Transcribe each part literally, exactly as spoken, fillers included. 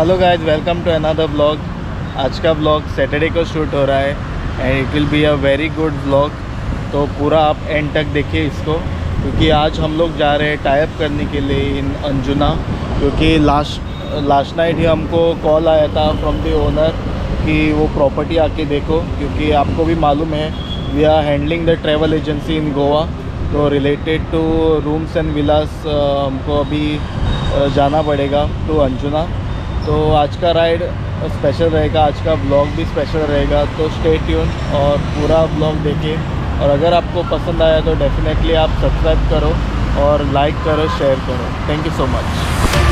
Hello guys, welcome to another vlog. आज का vlog Saturday को शूट हो रहा है and it will be a very good vlog. तो पूरा आप एंड तक देखिए इसको, क्योंकि आज हम लोग जा रहे हैं टाई अप करने के लिए इन अंजुना। क्योंकि लास्ट लास्ट नाइट ही हमको कॉल आया था फ्रॉम द ओनर कि वो प्रॉपर्टी आके देखो, क्योंकि आपको भी मालूम है we are handling the travel agency in Goa. तो related to rooms and villas हमको अभी जाना पड़ेगा टू अंजुना। तो आज का राइड स्पेशल रहेगा, आज का ब्लॉग भी स्पेशल रहेगा। तो स्टे ट्यून और पूरा ब्लॉग देखिए। और अगर आपको पसंद आया तो डेफिनेटली आप सब्सक्राइब करो और लाइक करो, शेयर करो। Thank you so much.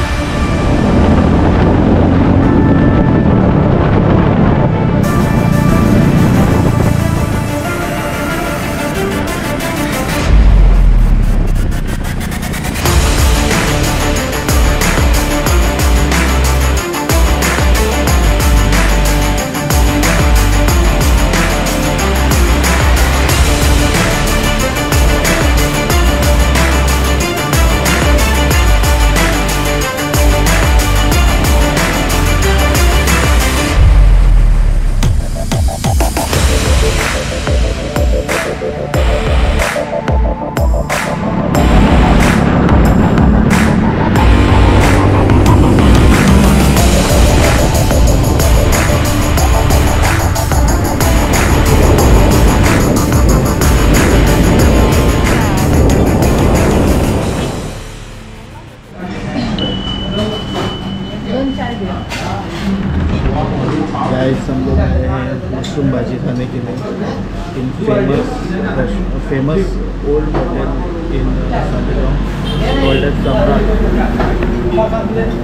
Guys, हम लोग आए हैं मशरूम भाजी खाने के लिए in famous famous old hotel in Saligao, old Samrat.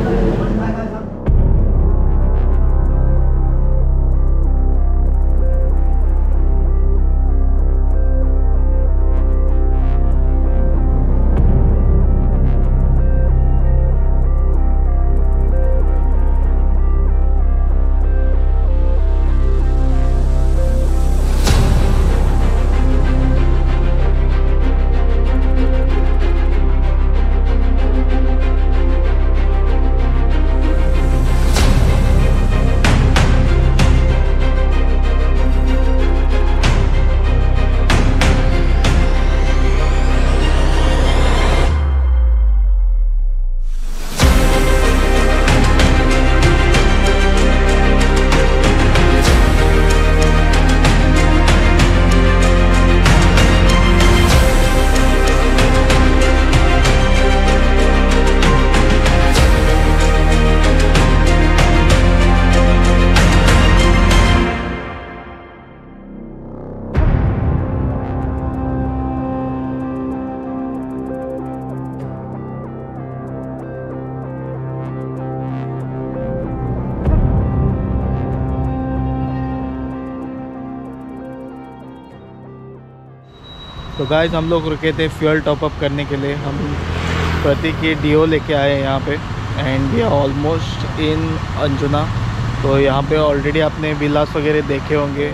तो गाइस, हम लोग रुके थे फ्यूल टॉप अप करने के लिए। हम प्रतीक की डीओ लेके आए हैं यहाँ पे and we are almost in Anjuna. तो यहाँ पे ऑलरेडी आपने विलास वगैरह देखे होंगे।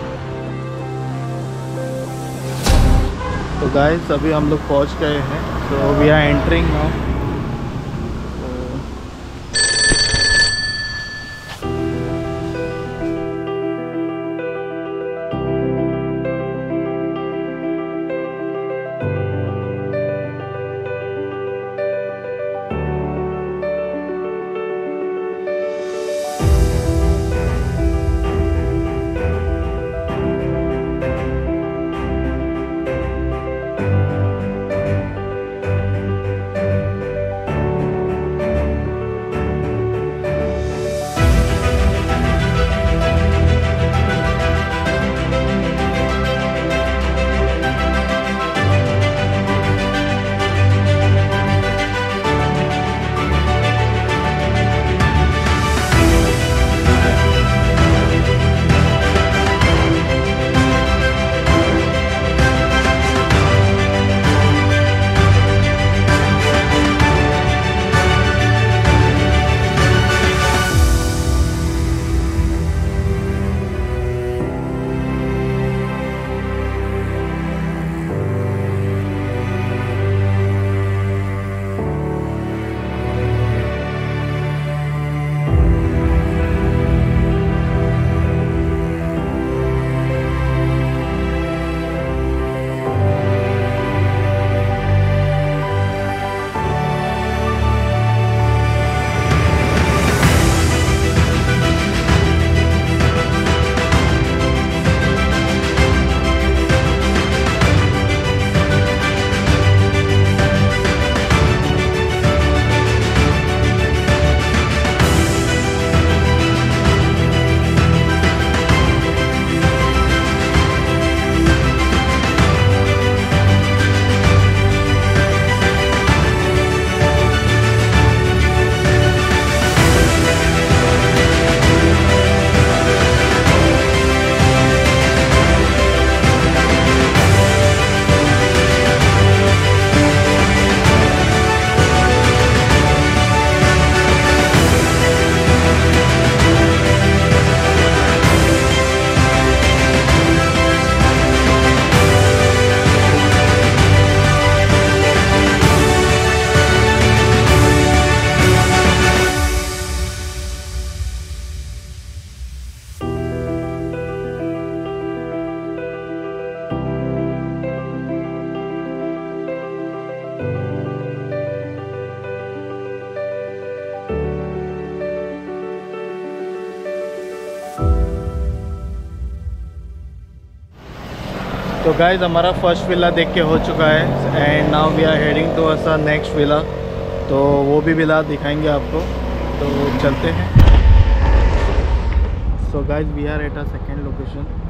तो गाइस, अभी हम लोग पहुँच गए हैं। तो वी आर एंटरिंग नाउ। तो गाइज हमारा फर्स्ट विला देख के हो चुका है and now we are heading to us next villa. तो वो भी विला दिखाएंगे आपको, तो चलते हैं। So guys we are at a second location.